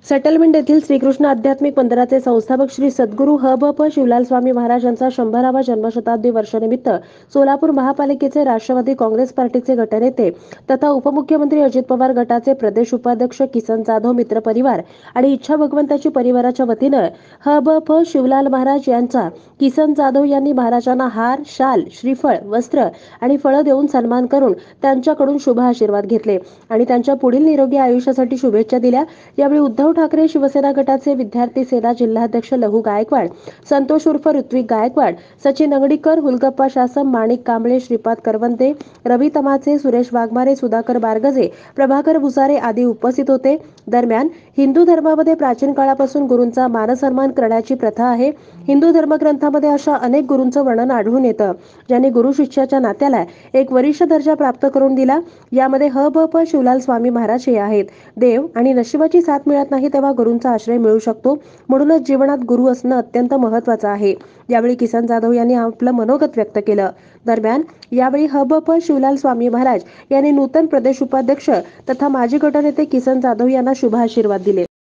Settlement येथील श्रीकृष्ण आध्यात्मिक मंदिराचे संस्थापक श्री सद्गुरू ह.भ.प. शिवलाल स्वामी महाराज यांचा 100वा जन्मशताब्दी वर्षानिमित्त सोलापूर महापालिकेचे राष्ट्रवादी काँग्रेस पार्टीचे गटनेते तथा उपमुख्यमंत्री अजित पवार गटाचे प्रदेश उपाध्यक्ष किसन जाधव मित्र परिवार आणि इच्छा भगवंताची परिवाराच्या वतीनं ह.भ.प. शिवलाल महाराज यांचा किसन जाधव यांनी महाराजांना हार, शाल, श्रीफळ, वस्त्र आणि फळं देऊन सन्मान करून त्यांच्याकडून शुभ आशीर्वाद घेतले आणि त्यांच्या पुढील निरोगी आयुष्यासाठी शुभेच्छा दिल्या। यावेळी उद्धव ठाकरे शिवसेना गटाचे विद्यार्थी सेना जिल्हाध्यक्ष लहू गायकवाड, संतोष उर्फ ऋत्विक गायकवाड, सचिन अंगडीकर, हुलगप्पा शासम, माणिक कांबळे, श्रीपाद करवंते, रवी तमाचे, सुरेश वाघमारे, सुधाकर बारगजे, प्रभाकर भुसारे आदी उपस्थित होते। दरम्यान हिंदू धर्मामध्ये प्राचीन काळापासून गुरूंचा मानसन्मान करण्याची प्रथा आहे। हिंदू धर्मग्रंथामध्ये अशा अनेक गुरूंचं वर्णन आढळून येतं ज्यांनी गुरु शिष्याच्या नात्याला एक वरिष्ठ दर्जा प्राप्त करून दिला। यामध्ये ह.भ.प. शिवलाल स्वामी महाराज हे आहेत। देव आणि नशिबाची साथ मिळत नाही तेव्हा गुरूंचा आश्रय मिळू शकतो, म्हणूनच जीवनात गुरु असणं अत्यंत महत्त्वाचं आहे। यावेळी किसन जाधव यांनी आपलं मनोगत व्यक्त केलं। दरम्यान यावेळी ह.भ.प. शिवलाल स्वामी महाराज यांनी नूतन प्रदेश उपाध्यक्ष तथा माजी गटनेते किसन जाधव यांना शुभ आशीर्वाद दिले।